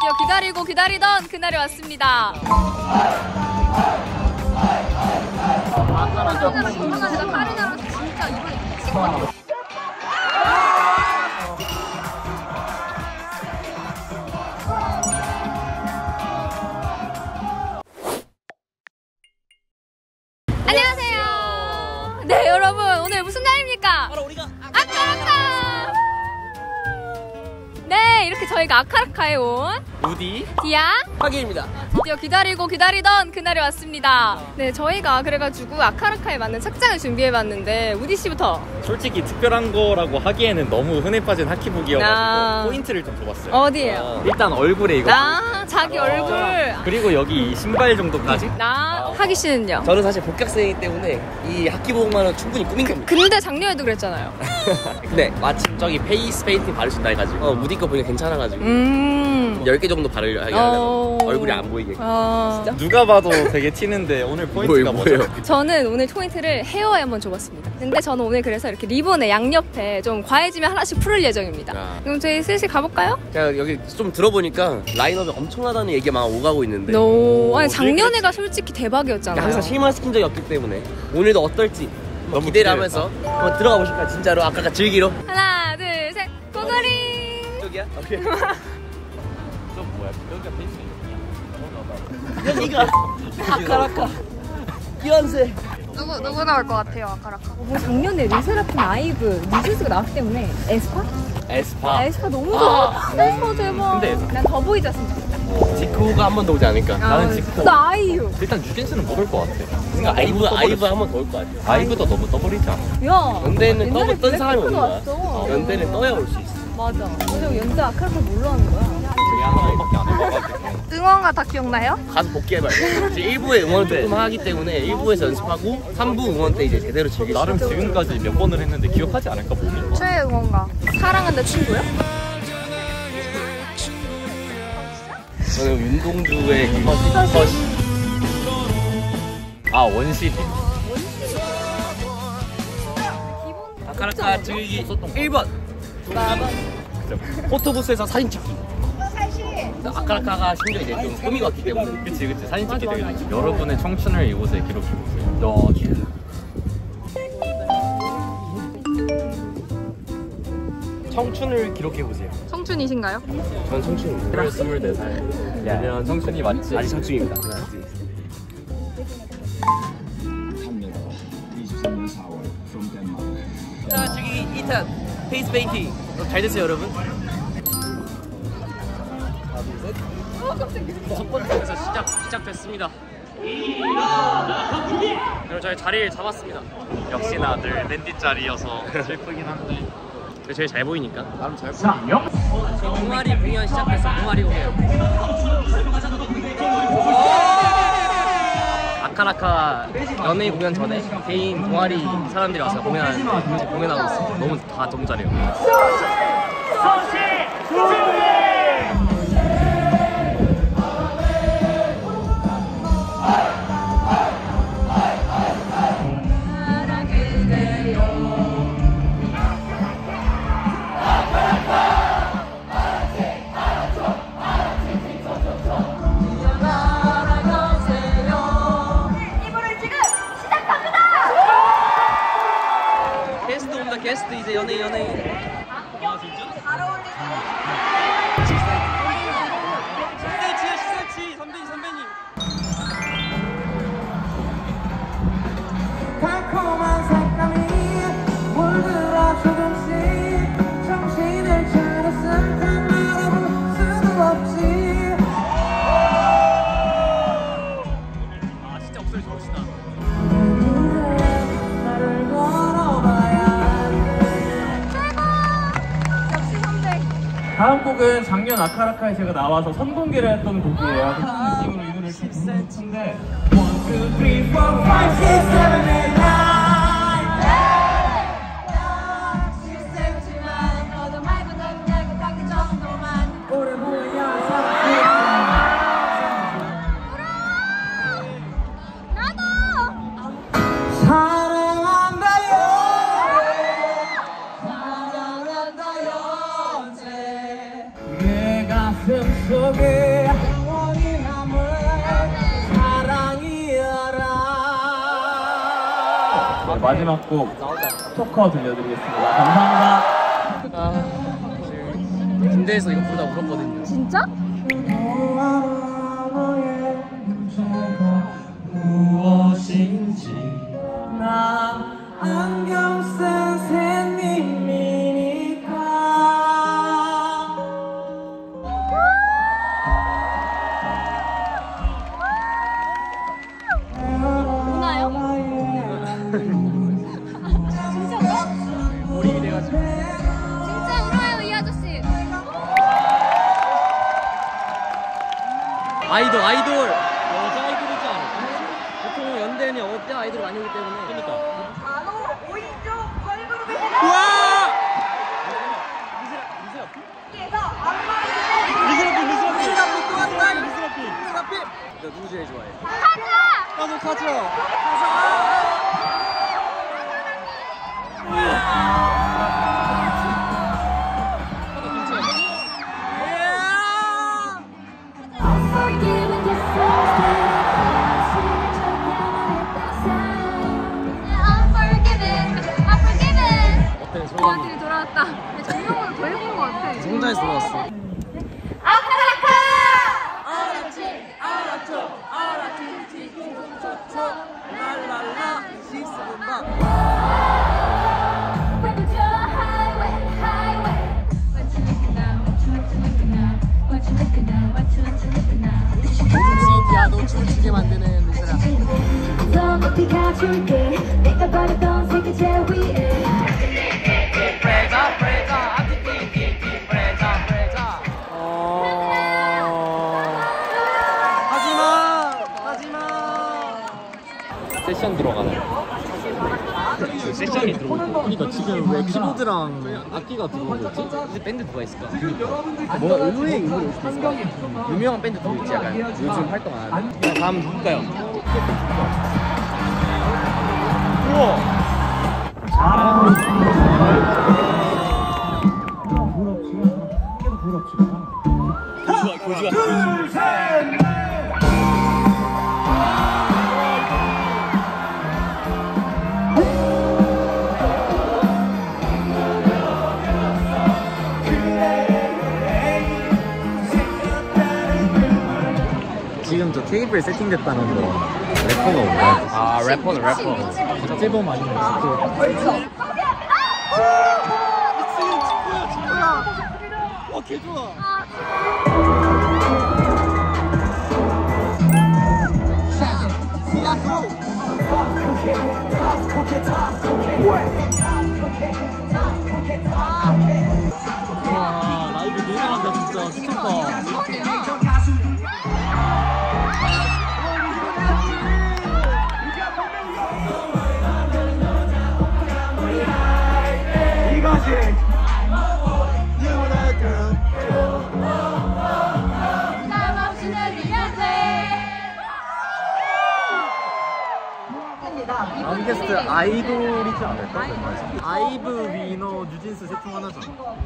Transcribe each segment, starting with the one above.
드디어 기다리고 기다리던 그날이 왔습니다. 조금만 돌아가니까 칼이 나서 진짜 이번에 미친 것 같아. 안녕하세요. 네, 여러분 오늘 무슨 날입니까? 바로 우리가 아카라카. 네, 이렇게 저희가 아카라카에 온 우디 디아 하기입니다. 드디어 기다리고 기다리던 그날이 왔습니다. 네, 저희가 그래가지고 아카라카에 맞는 착장을 준비해봤는데 우디 씨부터. 솔직히 특별한 거라고 하기에는 너무 흔해 빠진 하키복이어가지고 포인트를 좀 줘봤어요. 어디에요? 일단 얼굴에 이거 자기 얼굴. 그리고 여기 이 신발 정도까지. 하기 씨는요? 저는 사실 복학생이기 때문에 이 학기복만은 충분히 꾸민 겁니다. 근데 작년에도 그랬잖아요. 근데 마침 저기 페이스 페인팅 바르신다 해가지고 우디 거 보니까 괜찮아가지고 10개 정도 바르려고 얼굴이 안 보이게. 진짜? 누가 봐도 되게 튀는데 오늘 포인트가 뭐예요? 저는 오늘 포인트를 헤어에 한번 줘봤습니다. 근데 저는 오늘 그래서 이렇게 리본에 양옆에 좀 과해지면 하나씩 풀을 예정입니다. 그럼 저희 슬슬 가볼까요? 제가 여기 좀 들어보니까 라인업이 엄청나다는 얘기가 막 오가고 있는데 아니 작년에가 솔직히 대박이었잖아요. 항상 실망시킨 적이 없기 때문에 오늘도 어떨지 너무 기대를 하면서 한번 들어가 보실까요? 진짜로 아까 즐기러. 하나 둘 셋 고고리. 저기야? 오케이. 좀 뭐야? 여기가 페이스 여기가 아카라카 연세. 누구 나올 것 같아요, 아카라카? 작년에 르세라핌 아이브 뉴진스가 나왔기 때문에 에스파 너무 좋아. 에스파 대박. 근데 난 더보이즈 왔으면 좋겠다. 지코가 한 번 더 오지 않을까? 나는 지코. 나 아이유. 일단 뉴진스는 못 올 것 같아. 그러니까 아이브 한 번 더 올 것 같아. 아이브도 너무 떠버리지 않아? 야, 연대는 떤 사람이 오는 거야. 왔어. 연대는 떠야 올 수 있어. 맞아. 왜냐면 연대 아카라카 뭘로 하는 거야? 저희 한 번밖에 안 해봐가지고. 응원가 다 기억나요? 가서 복귀해봐요. 이제 1부에 응원을 조금 하기 때문에 1부에서 연습하고 3부 응원 때 이제 제대로 즐길 수 있어. 나름 지금까지 몇 번을 했는데 기억하지 않을까 몸이. 최애 응원가. 사랑한다 친구요? 저는 윤동주의 원시리. 아카라카 즐기 1번 포토부스에서 사진 찍기. 아카라카가 심지어 이제 좀 꾸미고 왔기 때문에. 그치 사진 찍기 되게 좋지. 여러분의 청춘을 이곳에 기록해보세요. 청춘을 기록해보세요. 청춘이신가요? 전 청춘입니다. 24살. 내년 청춘이 맞지? 아직 청춘입니다. 자, 저기 2탄 페이스 페인팅 잘 됐어요, 여러분? 첫 번째에서 시작됐습니다. 그리고 저희 자리를 잡았습니다. 역시나 늘 랜디 자리여서 슬프긴 한데 제일 잘 보이니까. 나름 잘 보이니까. 저희 동아리 공연 시작했어. 동아리 공연. 아카라카 연예인 공연 전에 개인 동아리 사람들이 와서 공연하고 있어. 너무 잘해요. 게스트 이제 연예인. 아 진짜? 잘 어울리네. 10cm 선배님. 달콤한 색감이 물들어 조금씩 정신을 차렸을 땐 알아볼 수도 없지. 아 진짜 목소리 좋으시다. 나를 걸어봐야 다음 곡은 작년 아카라카에 제가 나와서 선공개를 했던 곡이에요. 그 느낌으로 이 노래를 좀 부르고 싶은데 1, 2, 3, 4, 5, 6, 7, 8, 9 오래 보여야 가슴 속에 너에게 영원히 남을 사랑이여라. 마지막 곡 스토커 들려드리겠습니다. 감사합니다. 군대에서 이거 부르다 울었거든요. 진짜? 너의 문제가 무엇인지 나 안경 쓴 샌님이니까. 우나요? 진짜 울어? 몰입이 돼가지고. 진짜 울어요 이 아저씨. 아이돌. 여자 아이돌이지 않아? 보통 연대는 여자 아이돌 많이 오기 때문에. 그러니까. 바로 5인조 걸그룹입니다. 우와! 리스라피 또 왔다. 리스라피. 너 누구 제일 좋아해? 나도 가자. 어때 소감이? 되게 돌아왔다. 정명으로 더 예쁜 것 같아. 성장해서 돌아왔어. 너 춤추게 만드는 미스라. 더 높이 가줄게 내가 바랬던 세계 제일 위에 세션 들어가나요? 세션이 들어오고. 그러니까 지금 왜 키보드랑 악기가 들어오고 있지? 근데 밴드 누가 있을까? 뭐 의외의 의미로 올 수도 있을까? 유명한 밴드 누구 있지? 약간 요즘 활동 안 하는. 그냥 다음 누굴까요? 우와! 지금 저 테이블 세팅됐다는 거 래퍼가 오나요? 아 래퍼는 래퍼. 박재범 아니면 박재범. 와 개 좋아. 와 라이브 대단하다 진짜 미쳤다. 다음 게스트 아이돌이지 않을까? 아이브, 위너, 뉴진스 셋 중 하나죠.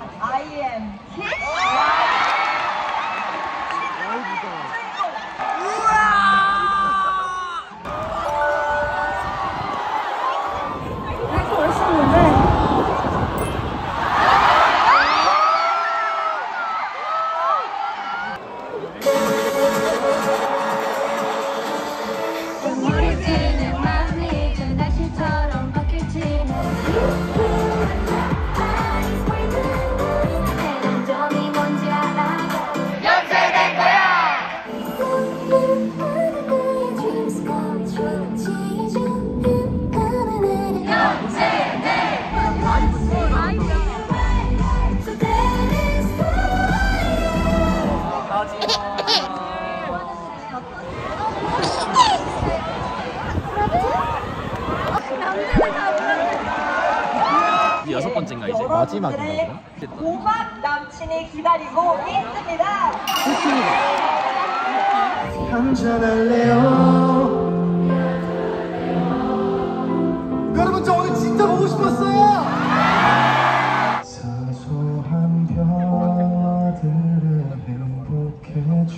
우리들은 마음이 저 날씨처럼 바뀔지 대단 점이 뭔지 알아 연세된 거야 이게 6번째인가 이제? 마지막인가? 고막 남친이 기다리고 있습니다. 한잔할래요. 여러분 저 오늘 진짜 보고 싶었어요. 사소한 변화들은 행복해져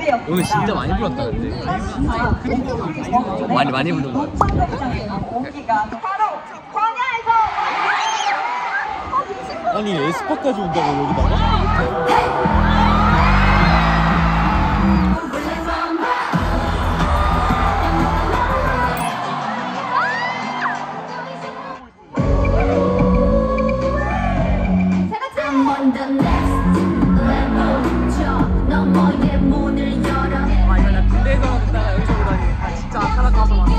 준비되었습니다. 오늘 진짜 많이 불렀다는데. 많이 부른 거. 오기가 바로 광야에서 아니 에스파까지 온다고 여기다가? I'm on the next level. 저 너머의 문을 열어. 아 이거 나 군대에서 듣다가 여기서 보다니. 아 진짜 아카라 가서 왔어.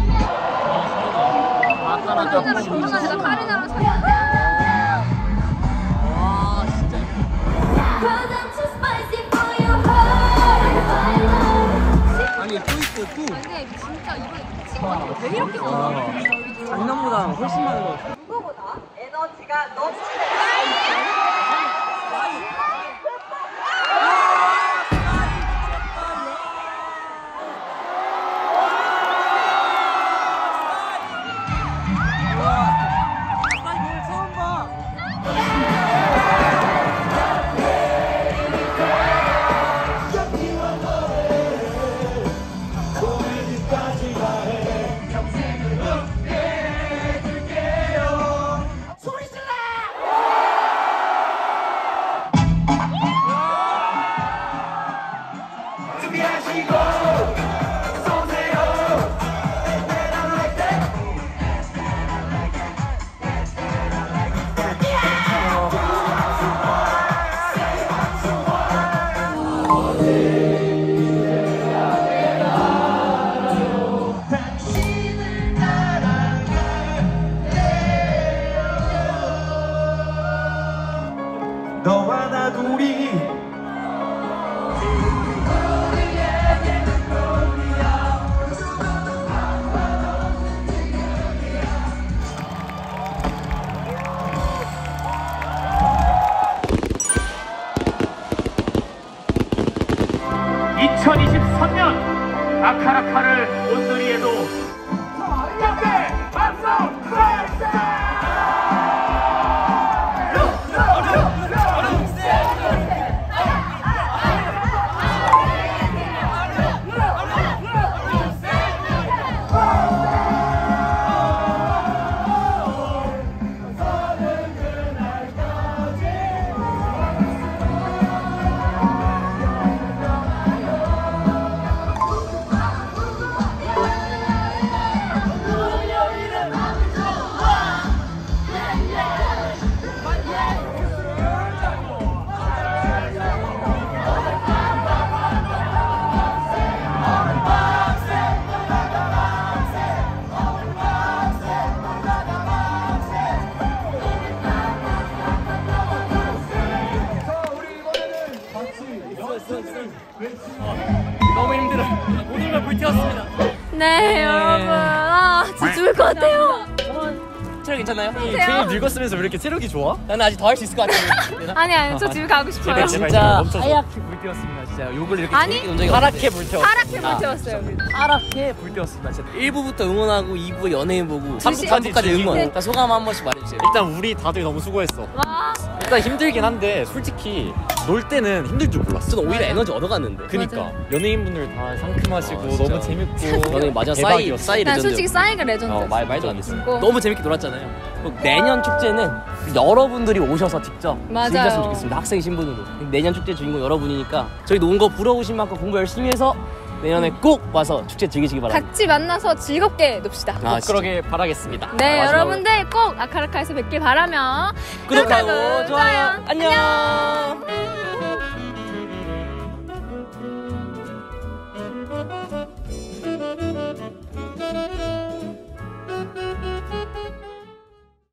아카라 가서 조만간 카리나랑 사귀어. 와 진짜. Cause I'm too spicy for your heart. 아니 트위스트 2 근데 진짜 이번에 미친 거 같아. 왜 이렇게 많아? 작년보다 훨씬 많은 거 같아. 누구보다 에너지가 넘치는 너와 나 둘이 아카라카를 온누리에도 카페 방송 너무 힘들어. 오늘만 불태웠습니다. 네, 여러분. 아, 진짜 죽을 것 같아요. 체력 괜찮나요? 제일 늙었으면서 왜 이렇게 체력이 좋아? 나는 아직 더 할 수 있을 것 같은데. 아니, 저 집에 가고 싶어요. 진짜 하얗게 불태웠습니다. 진짜 욕을 이렇게 아니, 재밌게 논 적이 파랗게 없는데. 불태웠어. 파랗게 불태웠어요. 우리. 파랗게 불태웠습니다. 진짜 1부부터 응원하고 2부 연예인 보고 3부까지 3부까지 응원. 네. 일단 소감 한 번씩 말해주세요. 일단 우리 다들 너무 수고했어. 와. 일단 힘들긴 한데 솔직히 놀 때는 힘들 줄 몰랐어. 저는 오히려 에너지 얻어갔는데. 그니까 연예인분들 다 상큼하시고 진짜. 너무 재밌고 저는 맞아 대박이었어. 싸이 난 레전드. 솔직히 싸이가 레전드였어. 말도 안 됐어. 너무 재밌게 놀았잖아요. 내년 축제는 여러분들이 오셔서 직접 맞아요. 즐겼으면 좋겠습니다. 학생 신분으로. 내년 축제 주인공 여러분이니까 저희 논 거 부러우신 만큼 공부 열심히 해서 내년에 꼭 와서 축제 즐기시기 바랍니다. 같이 만나서 즐겁게 놉시다. 아, 그러게 바라겠습니다. 네, 마지막으로. 여러분들 꼭 아카라카에서 뵙길 바라며 구독하고 좋아요. 안녕.